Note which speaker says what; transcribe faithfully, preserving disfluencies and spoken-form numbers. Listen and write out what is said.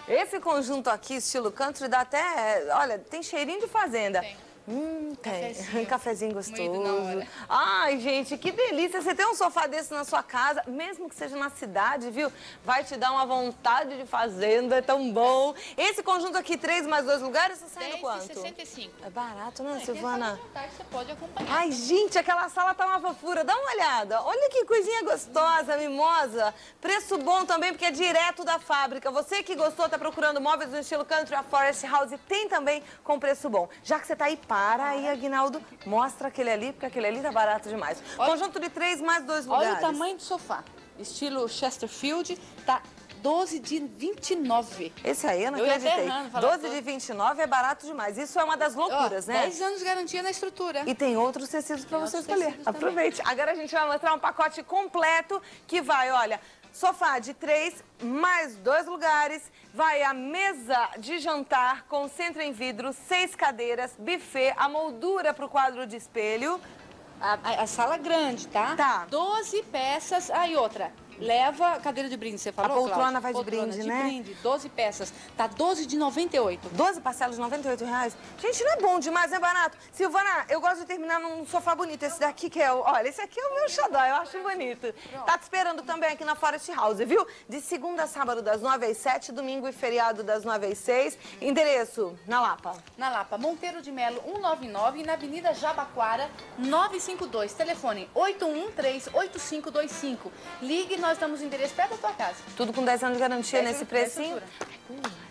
Speaker 1: Esse conjunto aqui, estilo country, dá até... Olha, tem cheirinho de fazenda.
Speaker 2: Tem.
Speaker 1: Hum, tem.
Speaker 2: Cafezinho.
Speaker 1: Um cafezinho gostoso.
Speaker 2: Na
Speaker 1: Ai, gente, que delícia. Você tem um sofá desse na sua casa, mesmo que seja na cidade, viu? Vai te dar uma vontade de fazenda, é tão bom. Esse conjunto aqui, três mais dois lugares, tá saindo quanto?
Speaker 2: dez e sessenta e cinco.
Speaker 1: É barato, né,
Speaker 2: É,
Speaker 1: Silvana?
Speaker 2: Você pode acompanhar.
Speaker 1: Ai, gente, aquela sala tá uma fofura. Dá uma olhada. Olha que coisinha gostosa, mimosa. Preço bom também, porque é direto da fábrica. Você que gostou, tá procurando móveis no estilo country, a Forest House tem também com preço bom. Já que você tá aí, para aí, Aguinaldo. Mostra aquele ali, porque aquele ali tá barato demais. Olha, conjunto de três mais dois lugares.
Speaker 2: Olha o tamanho do sofá. Estilo Chesterfield, tá doze de vinte e nove.
Speaker 1: Esse aí eu não
Speaker 2: eu
Speaker 1: acreditei.
Speaker 2: Errando,
Speaker 1: doze de vinte e nove é barato demais. Isso é uma das loucuras,
Speaker 2: Ó,
Speaker 1: né?
Speaker 2: dez anos de garantia na estrutura.
Speaker 1: E tem outros tecidos para você escolher. Aproveite.
Speaker 2: Também.
Speaker 1: Agora a gente vai mostrar um pacote completo que vai, olha, sofá de três, mais dois lugares, vai a mesa de jantar com centro em vidro, seis cadeiras, buffet, a moldura para o quadro de espelho.
Speaker 2: A, a, a sala grande, tá?
Speaker 1: Tá.
Speaker 2: doze peças. Aí outra. Leva cadeira de brinde, você falou,
Speaker 1: A poltrona
Speaker 2: Cláudia?
Speaker 1: vai de
Speaker 2: poltrona
Speaker 1: brinde,
Speaker 2: de
Speaker 1: né?
Speaker 2: brinde, doze peças. Tá doze de noventa e oito.
Speaker 1: doze parcelas de noventa e oito reais. Gente, não é bom demais, é barato. Silvana, eu gosto de terminar num sofá bonito. Esse daqui que é o... Olha, esse aqui é o meu xodó, eu acho bonito. Tá te esperando também aqui na Forest House, viu? De segunda a sábado, das nove às sete, domingo e feriado, das nove às seis. Endereço, na Lapa.
Speaker 2: Na Lapa, Monteiro de Melo, cento e noventa e nove, e na Avenida Jabaquara, novecentos e cinquenta e dois. Telefone oito um três, oito cinco dois cinco. Ligue, nós damos o endereço perto da tua casa.
Speaker 1: Tudo com dez anos de garantia
Speaker 2: dez
Speaker 1: nesse
Speaker 2: anos,
Speaker 1: precinho.
Speaker 2: dez